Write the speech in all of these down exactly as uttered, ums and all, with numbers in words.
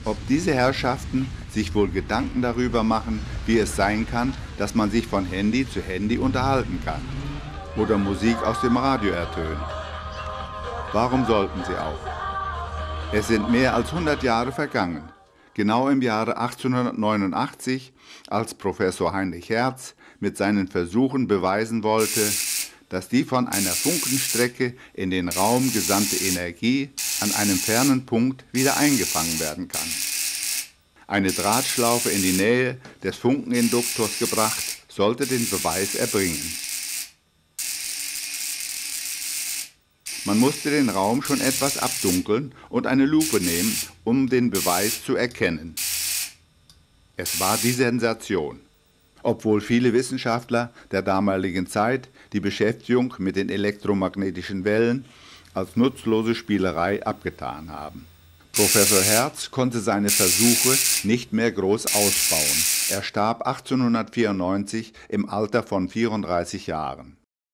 ob diese Herrschaften sich wohl Gedanken darüber machen, wie es sein kann, dass man sich von Handy zu Handy unterhalten kann oder Musik aus dem Radio ertönt. Warum sollten sie auch? Es sind mehr als hundert Jahre vergangen. Genau im Jahre achtzehnhundertneunundachtzig, als Professor Heinrich Hertz mit seinen Versuchen beweisen wollte, dass die von einer Funkenstrecke in den Raum gesandte Energie an einem fernen Punkt wieder eingefangen werden kann. Eine Drahtschlaufe in die Nähe des Funkeninduktors gebracht, sollte den Beweis erbringen. Man musste den Raum schon etwas abdunkeln und eine Lupe nehmen, um den Beweis zu erkennen. Es war die Sensation. Obwohl viele Wissenschaftler der damaligen Zeit die Beschäftigung mit den elektromagnetischen Wellen als nutzlose Spielerei abgetan haben. Professor Hertz konnte seine Versuche nicht mehr groß ausbauen. Er starb achtzehnhundertvierundneunzig im Alter von vierunddreißig Jahren.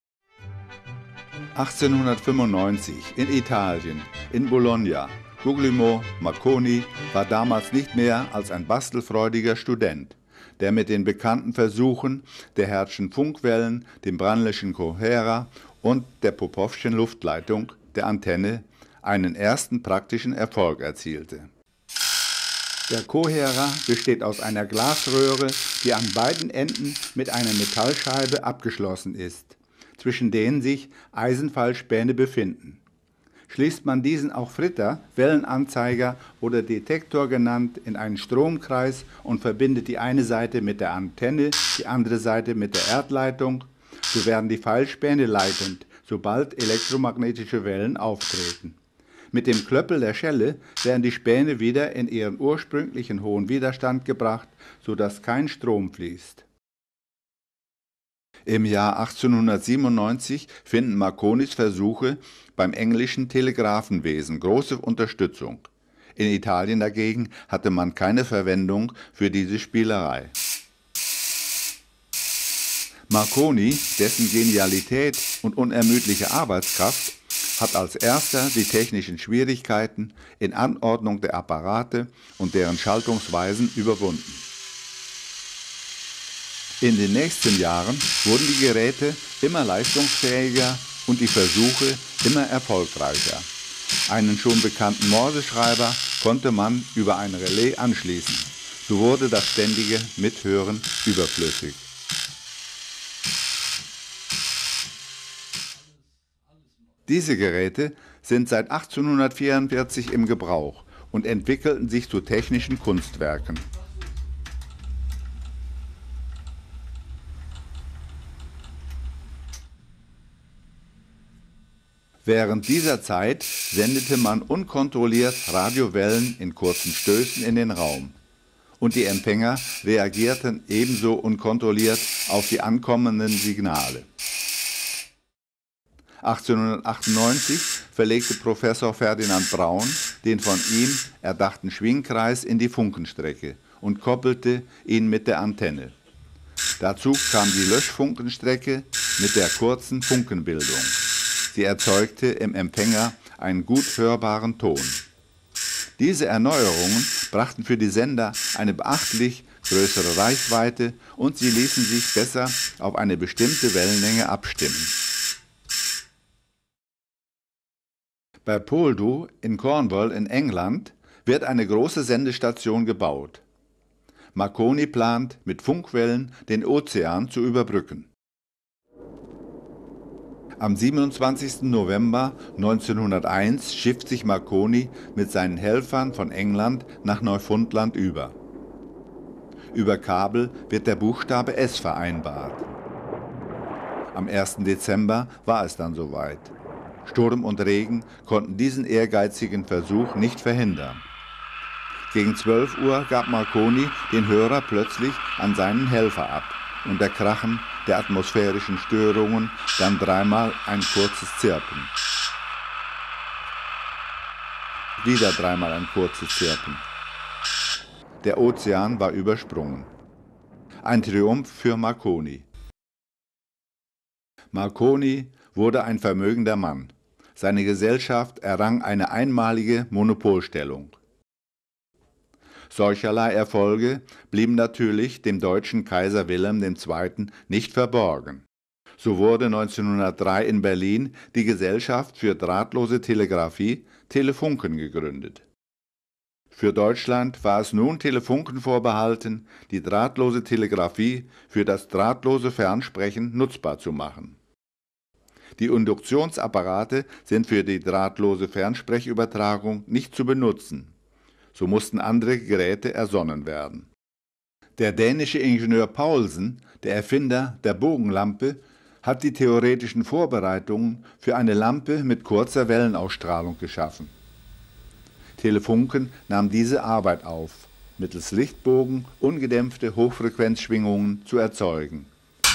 achtzehnhundertfünfundneunzig in Italien, in Bologna, Guglielmo Marconi war damals nicht mehr als ein bastelfreudiger Student, der mit den bekannten Versuchen der Hertzschen Funkwellen, dem Brandlischen Kohärer und der Popowschen Luftleitung, der Antenne, einen ersten praktischen Erfolg erzielte. Der Kohärer besteht aus einer Glasröhre, die an beiden Enden mit einer Metallscheibe abgeschlossen ist, zwischen denen sich Eisenfallspäne befinden. Schließt man diesen auch Fritter, Wellenanzeiger oder Detektor genannt, in einen Stromkreis und verbindet die eine Seite mit der Antenne, die andere Seite mit der Erdleitung, so werden die Pfeilspäne leitend, sobald elektromagnetische Wellen auftreten. Mit dem Klöppel der Schelle werden die Späne wieder in ihren ursprünglichen hohen Widerstand gebracht, sodass kein Strom fließt. Im Jahr achtzehnhundertsiebenundneunzig finden Marconis Versuche beim englischen Telegrafenwesen große Unterstützung. In Italien dagegen hatte man keine Verwendung für diese Spielerei. Marconi, dessen Genialität und unermüdliche Arbeitskraft, hat als erster die technischen Schwierigkeiten in Anordnung der Apparate und deren Schaltungsweisen überwunden. In den nächsten Jahren wurden die Geräte immer leistungsfähiger und die Versuche immer erfolgreicher. Einen schon bekannten Morseschreiber konnte man über ein Relais anschließen. So wurde das ständige Mithören überflüssig. Diese Geräte sind seit achtzehnhundertvierundvierzig im Gebrauch und entwickelten sich zu technischen Kunstwerken. Während dieser Zeit sendete man unkontrolliert Radiowellen in kurzen Stößen in den Raum. Und die Empfänger reagierten ebenso unkontrolliert auf die ankommenden Signale. achtzehnhundertachtundneunzig verlegte Professor Ferdinand Braun den von ihm erdachten Schwingkreis in die Funkenstrecke und koppelte ihn mit der Antenne. Dazu kam die Löschfunkenstrecke mit der kurzen Funkenbildung. Sie erzeugte im Empfänger einen gut hörbaren Ton. Diese Erneuerungen brachten für die Sender eine beachtlich größere Reichweite und sie ließen sich besser auf eine bestimmte Wellenlänge abstimmen. Bei Poldhu in Cornwall in England wird eine große Sendestation gebaut. Marconi plant, mit Funkwellen den Ozean zu überbrücken. Am siebenundzwanzigsten November neunzehnhunderteins schifft sich Marconi mit seinen Helfern von England nach Neufundland über. Über Kabel wird der Buchstabe S vereinbart. Am ersten Dezember war es dann soweit. Sturm und Regen konnten diesen ehrgeizigen Versuch nicht verhindern. Gegen zwölf Uhr gab Marconi den Hörer plötzlich an seinen Helfer ab. Unter Krachen der atmosphärischen Störungen dann dreimal ein kurzes Zirpen. Wieder dreimal ein kurzes Zirpen. Der Ozean war übersprungen. Ein Triumph für Marconi. Marconi wurde ein vermögender Mann. Seine Gesellschaft errang eine einmalige Monopolstellung. Solcherlei Erfolge blieben natürlich dem deutschen Kaiser Wilhelm der Zweite. Nicht verborgen. So wurde neunzehnhundertdrei in Berlin die Gesellschaft für drahtlose Telegrafie Telefunken gegründet. Für Deutschland war es nun Telefunken vorbehalten, die drahtlose Telegrafie für das drahtlose Fernsprechen nutzbar zu machen. Die Induktionsapparate sind für die drahtlose Fernsprechübertragung nicht zu benutzen. So mussten andere Geräte ersonnen werden. Der dänische Ingenieur Paulsen, der Erfinder der Bogenlampe, hat die theoretischen Vorbereitungen für eine Lampe mit kurzer Wellenausstrahlung geschaffen. Telefunken nahm diese Arbeit auf, mittels Lichtbogen ungedämpfte Hochfrequenzschwingungen zu erzeugen.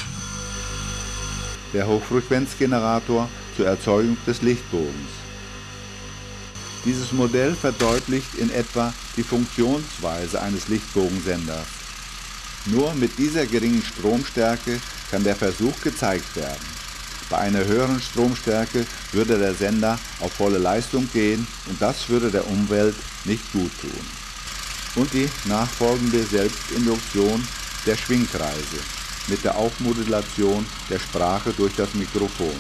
Der Hochfrequenzgenerator zur Erzeugung des Lichtbogens. Dieses Modell verdeutlicht in etwa die Funktionsweise eines Lichtbogensenders. Nur mit dieser geringen Stromstärke kann der Versuch gezeigt werden. Bei einer höheren Stromstärke würde der Sender auf volle Leistung gehen und das würde der Umwelt nicht gut tun. Und die nachfolgende Selbstinduktion der Schwingkreise mit der Aufmodulation der Sprache durch das Mikrofon.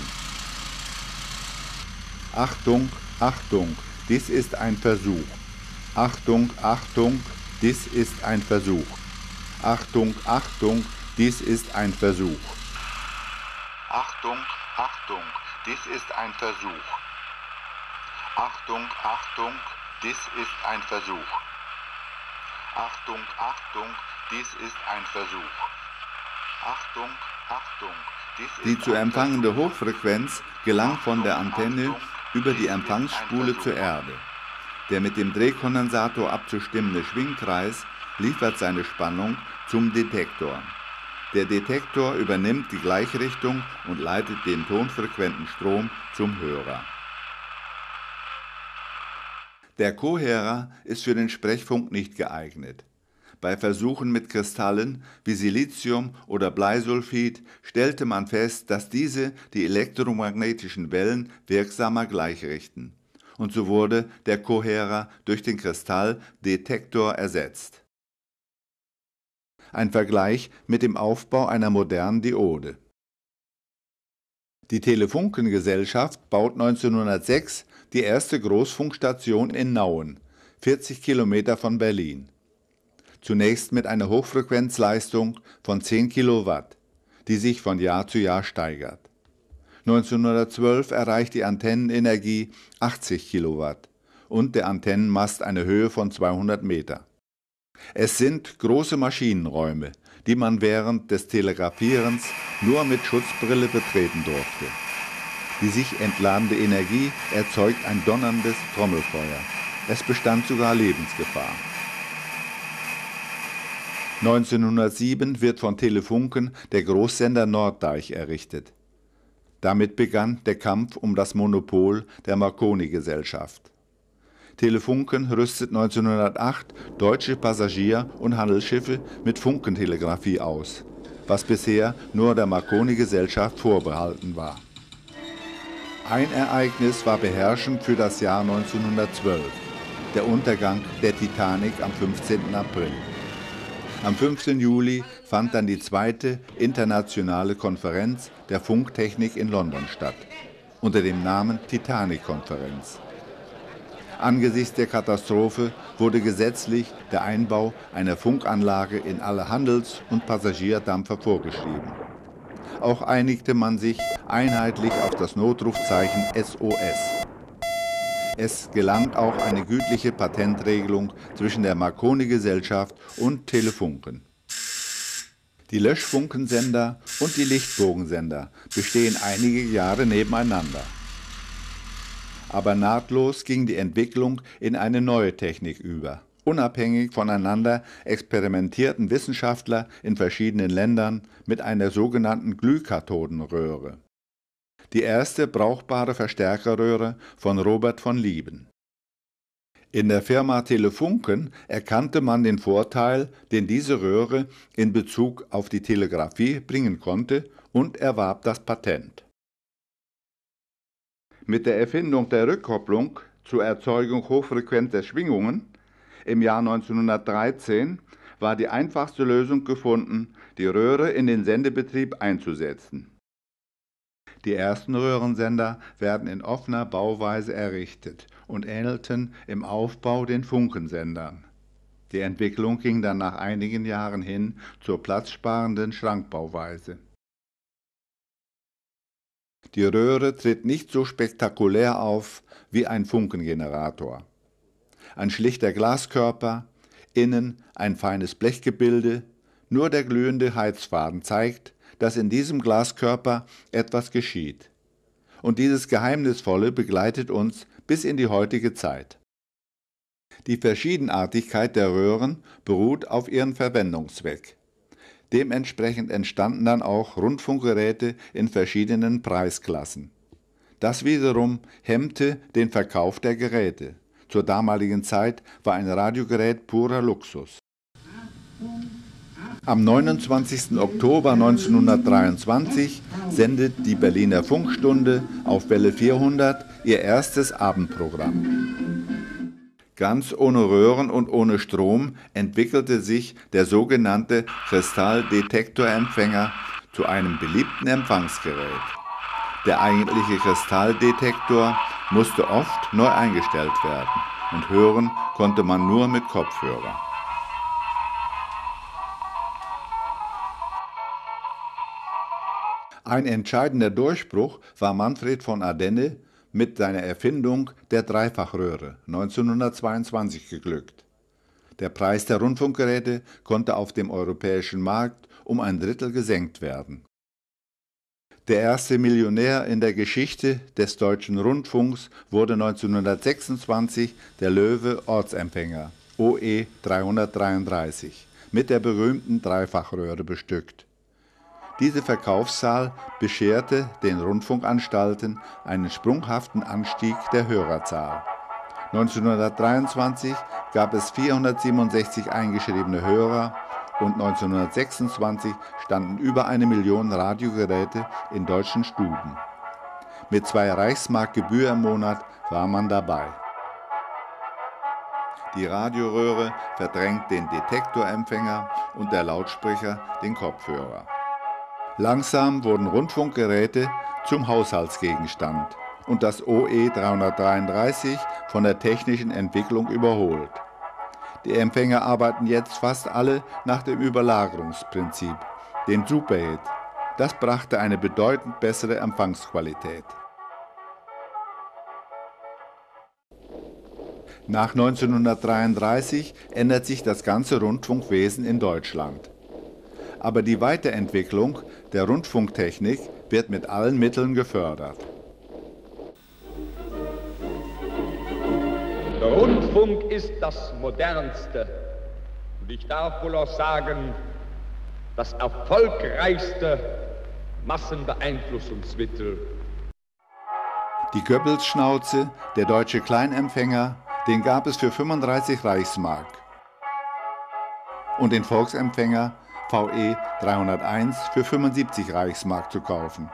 Achtung, Achtung, dies ist ein Versuch. Achtung, Achtung, dies ist ein Versuch. Achtung, Achtung, dies ist ein Versuch. Achtung, Achtung, dies ist ein Versuch. Achtung, Achtung, dies ist ein Versuch. Achtung, Achtung, dies ist ein Versuch. Achtung, Achtung, dies ist ein Versuch. Die zu empfangende Hochfrequenz gelangt von der Antenne über die Empfangsspule zur Erde. Der mit dem Drehkondensator abzustimmende Schwingkreis liefert seine Spannung zum Detektor. Der Detektor übernimmt die Gleichrichtung und leitet den tonfrequenten Strom zum Hörer. Der Kohärer ist für den Sprechfunk nicht geeignet. Bei Versuchen mit Kristallen wie Silizium oder Bleisulfid stellte man fest, dass diese die elektromagnetischen Wellen wirksamer gleichrichten. Und so wurde der Kohärer durch den Kristalldetektor ersetzt. Ein Vergleich mit dem Aufbau einer modernen Diode. Die Telefunken-Gesellschaft baut neunzehnhundertsechs die erste Großfunkstation in Nauen, vierzig Kilometer von Berlin. Zunächst mit einer Hochfrequenzleistung von zehn Kilowatt, die sich von Jahr zu Jahr steigert. neunzehnhundertzwölf erreicht die Antennenenergie achtzig Kilowatt und der Antennenmast eine Höhe von zweihundert Meter. Es sind große Maschinenräume, die man während des Telegrafierens nur mit Schutzbrille betreten durfte. Die sich entladende Energie erzeugt ein donnerndes Trommelfeuer. Es bestand sogar Lebensgefahr. neunzehnhundertsieben wird von Telefunken der Großsender Norddeich errichtet. Damit begann der Kampf um das Monopol der Marconi-Gesellschaft. Telefunken rüstet neunzehnhundertacht deutsche Passagier- und Handelsschiffe mit Funkentelegrafie aus, was bisher nur der Marconi-Gesellschaft vorbehalten war. Ein Ereignis war beherrschend für das Jahr neunzehnhundertzwölf, der Untergang der Titanic am fünfzehnten April. Am fünften Juli fand dann die zweite internationale Konferenz der Funktechnik in London statt, unter dem Namen Titanic-Konferenz. Angesichts der Katastrophe wurde gesetzlich der Einbau einer Funkanlage in alle Handels- und Passagierdampfer vorgeschrieben. Auch einigte man sich einheitlich auf das Notrufzeichen S O S. Es gelang auch eine gütliche Patentregelung zwischen der Marconi-Gesellschaft und Telefunken. Die Löschfunkensender und die Lichtbogensender bestehen einige Jahre nebeneinander. Aber nahtlos ging die Entwicklung in eine neue Technik über. Unabhängig voneinander experimentierten Wissenschaftler in verschiedenen Ländern mit einer sogenannten Glühkathodenröhre. Die erste brauchbare Verstärkerröhre von Robert von Lieben. In der Firma Telefunken erkannte man den Vorteil, den diese Röhre in Bezug auf die Telegrafie bringen konnte, und erwarb das Patent. Mit der Erfindung der Rückkopplung zur Erzeugung hochfrequenter Schwingungen Im Jahr neunzehnhundertdreizehn war die einfachste Lösung gefunden, die Röhre in den Sendebetrieb einzusetzen. Die ersten Röhrensender werden in offener Bauweise errichtet und ähnelten im Aufbau den Funkensendern. Die Entwicklung ging dann nach einigen Jahren hin zur platzsparenden Schrankbauweise. Die Röhre tritt nicht so spektakulär auf wie ein Funkengenerator. Ein schlichter Glaskörper, innen ein feines Blechgebilde, nur der glühende Heizfaden zeigt, dass in diesem Glaskörper etwas geschieht. Und dieses Geheimnisvolle begleitet uns bis in die heutige Zeit. Die Verschiedenartigkeit der Röhren beruht auf ihren Verwendungszweck. Dementsprechend entstanden dann auch Rundfunkgeräte in verschiedenen Preisklassen. Das wiederum hemmte den Verkauf der Geräte. Zur damaligen Zeit war ein Radiogerät purer Luxus. Am neunundzwanzigsten Oktober neunzehnhundertdreiundzwanzig sendet die Berliner Funkstunde auf Welle vierhundert ihr erstes Abendprogramm. Ganz ohne Röhren und ohne Strom entwickelte sich der sogenannte Kristalldetektorempfänger zu einem beliebten Empfangsgerät. Der eigentliche Kristalldetektor musste oft neu eingestellt werden und hören konnte man nur mit Kopfhörer. Ein entscheidender Durchbruch war Manfred von Ardenne mit seiner Erfindung der Dreifachröhre neunzehnhundertzweiundzwanzig geglückt. Der Preis der Rundfunkgeräte konnte auf dem europäischen Markt um ein Drittel gesenkt werden. Der erste Millionär in der Geschichte des deutschen Rundfunks wurde neunzehnhundertsechsundzwanzig der Löwe Ortsempfänger O E dreihundertdreiunddreißig mit der berühmten Dreifachröhre bestückt. Diese Verkaufszahl bescherte den Rundfunkanstalten einen sprunghaften Anstieg der Hörerzahl. neunzehnhundertdreiundzwanzig gab es vierhundertsiebenundsechzig eingeschriebene Hörer und neunzehnhundertsechsundzwanzig standen über eine Million Radiogeräte in deutschen Stuben. Mit zwei Reichsmark Gebühr im Monat war man dabei. Die Radioröhre verdrängt den Detektorempfänger und der Lautsprecher den Kopfhörer. Langsam wurden Rundfunkgeräte zum Haushaltsgegenstand und das O E dreihundertdreiunddreißig von der technischen Entwicklung überholt. Die Empfänger arbeiten jetzt fast alle nach dem Überlagerungsprinzip, dem Superhit. Das brachte eine bedeutend bessere Empfangsqualität. Nach neunzehnhundertdreiunddreißig ändert sich das ganze Rundfunkwesen in Deutschland. Aber die Weiterentwicklung der Rundfunktechnik wird mit allen Mitteln gefördert. Der Rundfunk ist das modernste und ich darf wohl auch sagen, das erfolgreichste Massenbeeinflussungsmittel. Die Goebbels-Schnauze, der deutsche Kleinempfänger, den gab es für fünfunddreißig Reichsmark. Und den Volksempfänger V E dreihunderteins für fünfundsiebzig Reichsmark zu kaufen.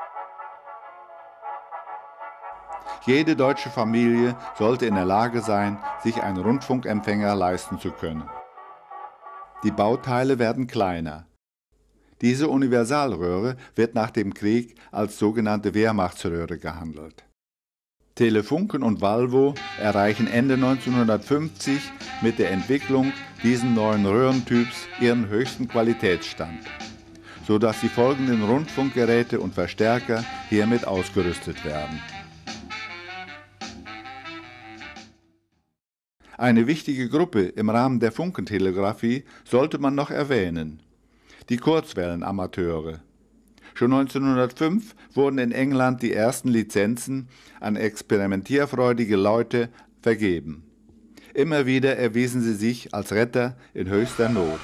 Jede deutsche Familie sollte in der Lage sein, sich einen Rundfunkempfänger leisten zu können. Die Bauteile werden kleiner. Diese Universalröhre wird nach dem Krieg als sogenannte Wehrmachtsröhre gehandelt. Telefunken und Valvo erreichen Ende neunzehnhundertfünfzig mit der Entwicklung diesen neuen Röhrentyps ihren höchsten Qualitätsstand, sodass die folgenden Rundfunkgeräte und Verstärker hiermit ausgerüstet werden. Eine wichtige Gruppe im Rahmen der Funkentelegrafie sollte man noch erwähnen: die Kurzwellenamateure. Schon neunzehnhundertfünf wurden in England die ersten Lizenzen an experimentierfreudige Leute vergeben. Immer wieder erwiesen sie sich als Retter in höchster Not.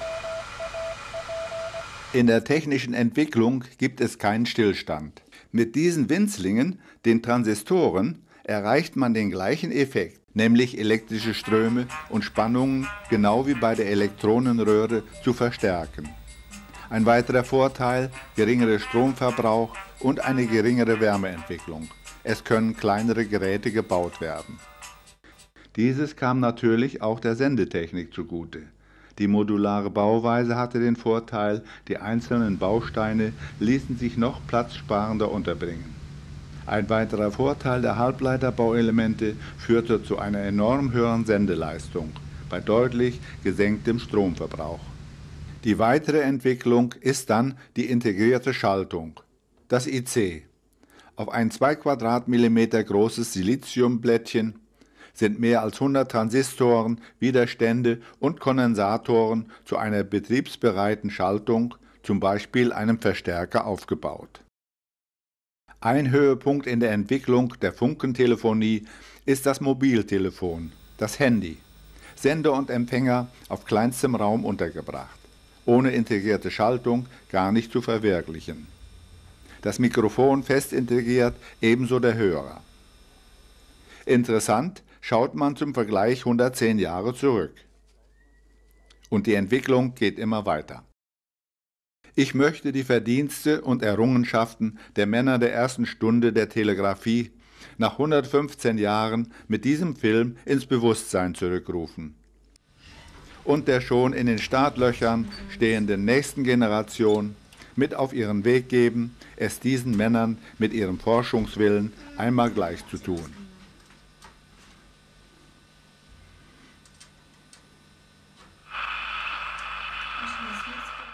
In der technischen Entwicklung gibt es keinen Stillstand. Mit diesen Winzlingen, den Transistoren, erreicht man den gleichen Effekt, nämlich elektrische Ströme und Spannungen genau wie bei der Elektronenröhre zu verstärken. Ein weiterer Vorteil: geringerer Stromverbrauch und eine geringere Wärmeentwicklung. Es können kleinere Geräte gebaut werden. Dieses kam natürlich auch der Sendetechnik zugute. Die modulare Bauweise hatte den Vorteil, die einzelnen Bausteine ließen sich noch platzsparender unterbringen. Ein weiterer Vorteil der Halbleiterbauelemente führte zu einer enorm höheren Sendeleistung bei deutlich gesenktem Stromverbrauch. Die weitere Entwicklung ist dann die integrierte Schaltung, das I C. Auf ein zwei Quadratmillimeter großes Siliziumblättchen sind mehr als hundert Transistoren, Widerstände und Kondensatoren zu einer betriebsbereiten Schaltung, zum Beispiel einem Verstärker, aufgebaut. Ein Höhepunkt in der Entwicklung der Funkentelefonie ist das Mobiltelefon, das Handy. Sender und Empfänger auf kleinstem Raum untergebracht, ohne integrierte Schaltung gar nicht zu verwirklichen. Das Mikrofon fest integriert, ebenso der Hörer. Interessant, schaut man zum Vergleich hundertzehn Jahre zurück. Und die Entwicklung geht immer weiter. Ich möchte die Verdienste und Errungenschaften der Männer der ersten Stunde der Telegrafie nach hundertfünfzehn Jahren mit diesem Film ins Bewusstsein zurückrufen und der schon in den Startlöchern stehenden nächsten Generation mit auf ihren Weg geben, es diesen Männern mit ihrem Forschungswillen einmal gleich zu tun. Ich weiß nicht.